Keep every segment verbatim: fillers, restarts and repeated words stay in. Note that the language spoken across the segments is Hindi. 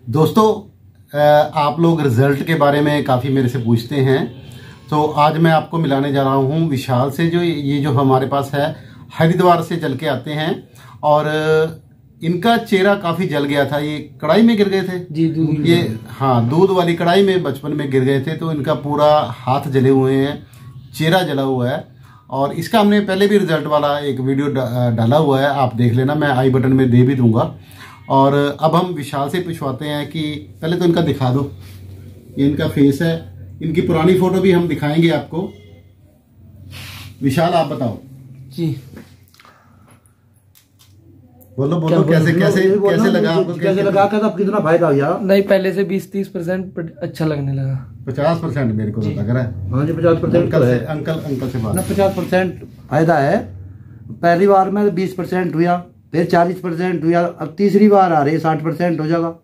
दोस्तों, आप लोग रिजल्ट के बारे में काफ़ी मेरे से पूछते हैं, तो आज मैं आपको मिलाने जा रहा हूँ विशाल से। जो ये जो हमारे पास है, हरिद्वार से जल के आते हैं और इनका चेहरा काफ़ी जल गया था। ये कढ़ाई में गिर गए थे जी, दूध ये हाँ दूध वाली कढ़ाई में बचपन में गिर गए थे, तो इनका पूरा हाथ जले हुए हैं, चेहरा जला हुआ है। और इसका हमने पहले भी रिजल्ट वाला एक वीडियो डाला हुआ है, आप देख लेना, मैं आई बटन में दे भी दूंगा। और अब हम विशाल से पूछवाते हैं कि पहले तो इनका दिखा दो, ये इनका फेस है, इनकी पुरानी फोटो भी हम दिखाएंगे आपको। विशाल आप बताओ जी, बोलो बोलो कैसे कैसे कैसे लगा आपको, कैसे लगा क्या, अब कितना फायदा हो गया? नहीं, पहले से बीस तीस परसेंट अच्छा लगने लगा। पचास परसेंट मेरे को तो लग रहा है। हाँ जी, पचास परसेंट अंकल से अंकल अंकल से बात। पचास परसेंट फायदा है। पहली बार में बीस परसेंट हुआ, फिर चालीस परसेंट हुआ, अब तीसरी बार आ रही साठ परसेंट हो जाएगा।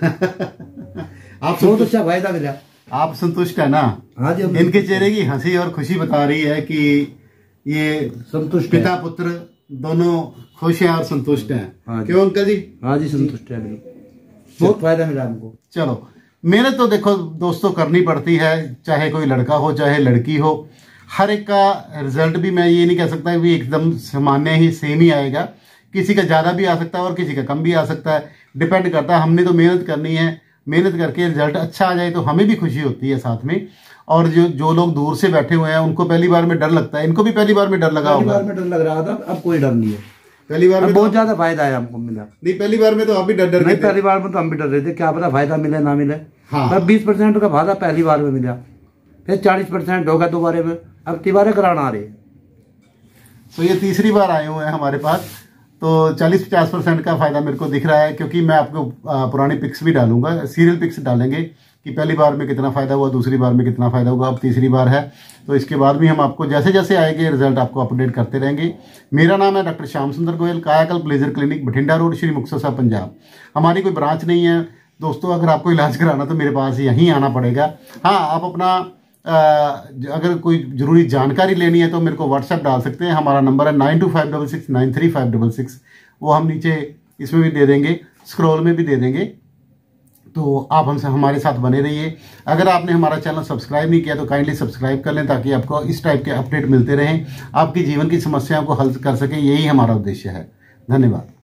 आप बहुत अच्छा फायदा मिला। आप संतुष्ट है ना? हाँ जी, इनके चेहरे की हंसी और खुशी बता रही है कि ये संतुष्ट पिता पुत्र दोनों खुश हैं और संतुष्ट हैं। हाँ क्यों अंकल जी? हाँ जी, संतुष्ट है, बहुत फायदा मिला हमको। चलो, मेहनत तो देखो दोस्तों करनी पड़ती है, चाहे कोई लड़का हो चाहे लड़की हो, हर एक का रिजल्ट भी मैं ये नहीं कह सकता कि एकदम सामान्य ही सेम ही आएगा। किसी का ज़्यादा भी आ सकता है और किसी का कम भी आ सकता है, डिपेंड करता है। हमने तो मेहनत करनी है, मेहनत करके रिजल्ट अच्छा आ जाए तो हमें भी खुशी होती है साथ में। और जो जो लोग दूर से बैठे हुए हैं उनको पहली बार में डर लगता है, इनको भी पहली बार में डर लगा होगा। पहली बार में डर लग रहा था, अब कोई डर नहीं है। पहली बार में बहुत तो ज्यादा फायदा है हमको मिला। नहीं, पहली बार में तो आप भी डर डर नहीं, पहली बार में तो हम भी डर रहे थे, क्या पता फायदा मिले ना मिले। हाँ। पर बीस परसेंट का फायदा पहली बार में मिला, फिर चालीस परसेंट होगा दोबारे में, अब तिबारे कराना आ रही है। तो ये तीसरी बार आए हुए हैं हमारे पास, तो चालीस पचास परसेंट का फायदा मेरे को दिख रहा है, क्योंकि मैं आपको पुरानी पिक्स भी डालूंगा, सीरियल पिक्स डालेंगे कि पहली बार में कितना फायदा हुआ, दूसरी बार में कितना फायदा होगा, अब तीसरी बार है। तो इसके बाद भी हम आपको जैसे जैसे आएंगे रिजल्ट आपको अपडेट करते रहेंगे। मेरा नाम है doctor Shyam Sundar Goyal, Kayakalp laser clinic, Bathinda road, Shri Muktsar Sahib, Punjab. हमारी कोई ब्रांच नहीं है दोस्तों, अगर आपको इलाज कराना तो मेरे पास यहीं आना पड़ेगा। हाँ, आप अपना आ, अगर कोई जरूरी जानकारी लेनी है तो मेरे को व्हाट्सएप डाल सकते हैं। हमारा नंबर है nine two five double six nine three five double six, वो हम नीचे इसमें भी दे देंगे, स्क्रॉल में भी दे देंगे। तो आप हमसे हमारे साथ बने रहिए। अगर आपने हमारा चैनल सब्सक्राइब नहीं किया तो काइंडली सब्सक्राइब कर लें, ताकि आपको इस टाइप के अपडेट मिलते रहें, आपकी जीवन की समस्याओं को हल कर सके। यही हमारा उद्देश्य है। धन्यवाद।